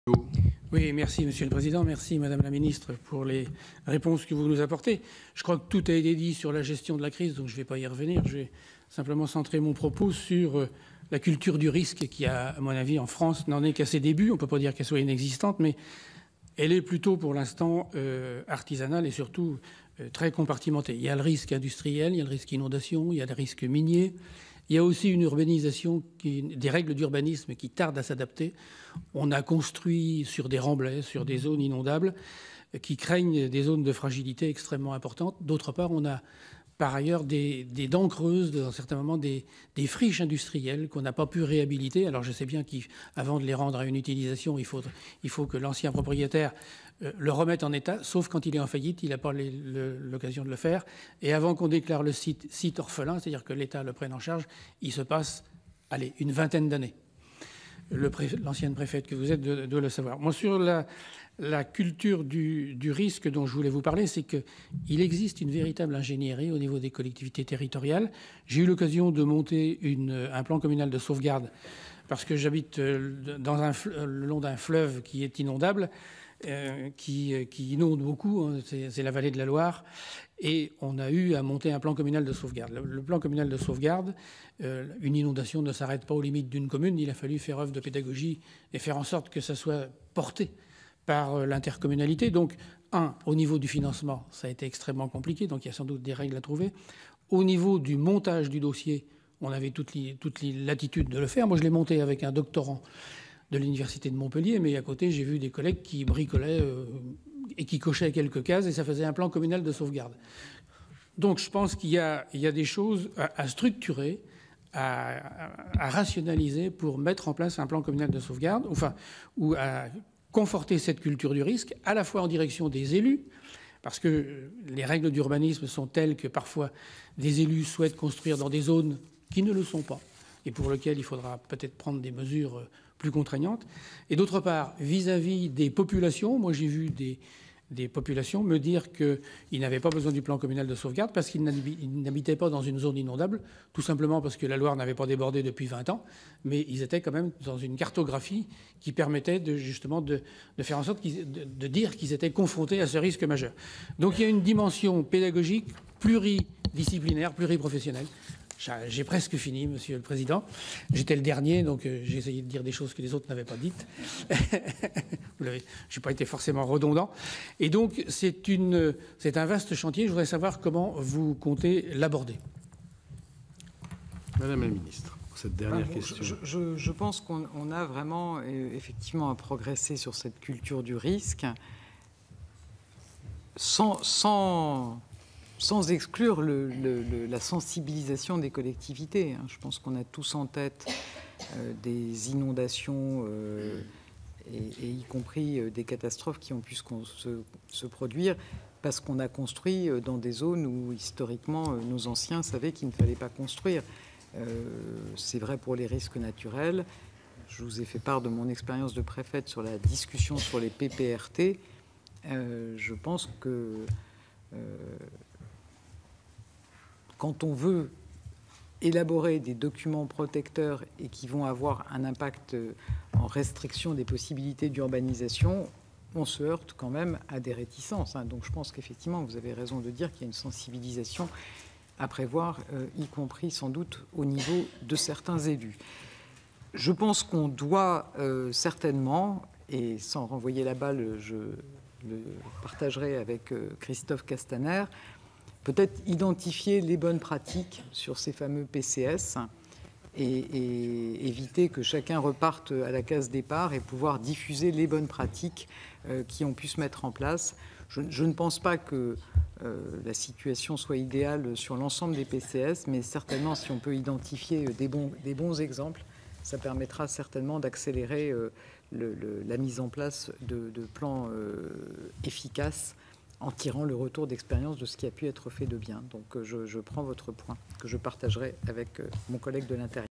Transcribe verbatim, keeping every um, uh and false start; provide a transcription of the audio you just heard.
Oui, merci Monsieur le Président, merci Madame la Ministre pour les réponses que vous nous apportez. Je crois que tout a été dit sur la gestion de la crise, donc je ne vais pas y revenir. Je vais simplement centrer mon propos sur la culture du risque qui, à mon avis, en France, n'en est qu'à ses débuts. On ne peut pas dire qu'elle soit inexistante, mais elle est plutôt pour l'instant euh, artisanale et surtout euh, très compartimentée. Il y a le risque industriel, il y a le risque inondation, il y a le risque minier. Il y a aussi une urbanisation, qui, des règles d'urbanisme qui tardent à s'adapter. On a construit sur des remblais, sur des zones inondables, qui craignent des zones de fragilité extrêmement importantes. D'autre part, on a par ailleurs des, des dents creuses, dans certains moments, des, des friches industrielles qu'on n'a pas pu réhabiliter. Alors je sais bien qu'avant de les rendre à une utilisation, il faut, il faut que l'ancien propriétaire euh, le remette en état, sauf quand il est en faillite, il n'a pas l'occasion de le faire. Et avant qu'on déclare le site, site orphelin, c'est-à-dire que l'État le prenne en charge, il se passe, allez, une vingtaine d'années. L'ancienne préfète que vous êtes doit, doit le savoir. Moi, sur la, la culture du, du risque dont je voulais vous parler, c'est qu'il existe une véritable ingénierie au niveau des collectivités territoriales. J'ai eu l'occasion de monter une, un plan communal de sauvegarde parce que j'habite dans un, le long d'un fleuve qui est inondable, euh, qui, qui inonde beaucoup, hein, c'est la vallée de la Loire. Et on a eu à monter un plan communal de sauvegarde. Le, le plan communal de sauvegarde, euh, une inondation ne s'arrête pas aux limites d'une commune. Il a fallu faire œuvre de pédagogie et faire en sorte que ça soit porté par euh, l'intercommunalité. Donc, un, au niveau du financement, ça a été extrêmement compliqué. Donc, il y a sans doute des règles à trouver. Au niveau du montage du dossier, on avait toute, les, toute les latitudes de le faire. Moi, je l'ai monté avec un doctorant de l'Université de Montpellier, mais à côté, j'ai vu des collègues qui bricolaient euh, et qui cochaient quelques cases, et ça faisait un plan communal de sauvegarde. Donc je pense qu'il y, y a des choses à, à structurer, à, à, à rationaliser pour mettre en place un plan communal de sauvegarde, enfin, ou à conforter cette culture du risque, à la fois en direction des élus, parce que les règles d'urbanisme sont telles que parfois des élus souhaitent construire dans des zones qui ne le sont pas, et pour lesquelles il faudra peut-être prendre des mesures plus contraignantes. Et d'autre part, vis-à-vis des populations, moi j'ai vu des, des populations me dire qu'ils n'avaient pas besoin du plan communal de sauvegarde parce qu'ils n'habitaient pas dans une zone inondable, tout simplement parce que la Loire n'avait pas débordé depuis vingt ans, mais ils étaient quand même dans une cartographie qui permettait de, justement de, de faire en sorte de, de dire qu'ils étaient confrontés à ce risque majeur. Donc il y a une dimension pédagogique pluridisciplinaire, pluriprofessionnelle. J'ai presque fini, Monsieur le Président. J'étais le dernier, donc euh, j'ai essayé de dire des choses que les autres n'avaient pas dites. Je n'ai pas été forcément redondant. Et donc, c'est un vaste chantier. Je voudrais savoir comment vous comptez l'aborder. Madame la Ministre, pour cette dernière ben, question. Je, je, je pense qu'on a vraiment, euh, effectivement, à progresser sur cette culture du risque sans... sans sans exclure le, le, le, la sensibilisation des collectivités. Je pense qu'on a tous en tête euh, des inondations, euh, et, et y compris euh, des catastrophes qui ont pu se, se, se produire parce qu'on a construit dans des zones où, historiquement, nos anciens savaient qu'il ne fallait pas construire. Euh, C'est vrai pour les risques naturels. Je vous ai fait part de mon expérience de préfète sur la discussion sur les P P R T. Euh, je pense que... Euh, Quand on veut élaborer des documents protecteurs et qui vont avoir un impact en restriction des possibilités d'urbanisation, on se heurte quand même à des réticences. Donc je pense qu'effectivement, vous avez raison de dire qu'il y a une sensibilisation à prévoir, euh, y compris sans doute au niveau de certains élus. Je pense qu'on doit euh, certainement, et sans renvoyer la balle, je le partagerai avec euh, Christophe Castaner, peut-être identifier les bonnes pratiques sur ces fameux P C S et, et éviter que chacun reparte à la case départ et pouvoir diffuser les bonnes pratiques euh, qui ont pu se mettre en place. Je, je ne pense pas que euh, la situation soit idéale sur l'ensemble des P C S, mais certainement si on peut identifier des bons, des bons exemples, ça permettra certainement d'accélérer euh, le, le, la mise en place de, de plans euh, efficaces en tirant le retour d'expérience de ce qui a pu être fait de bien. Donc je, je prends votre point, que je partagerai avec mon collègue de l'Intérieur.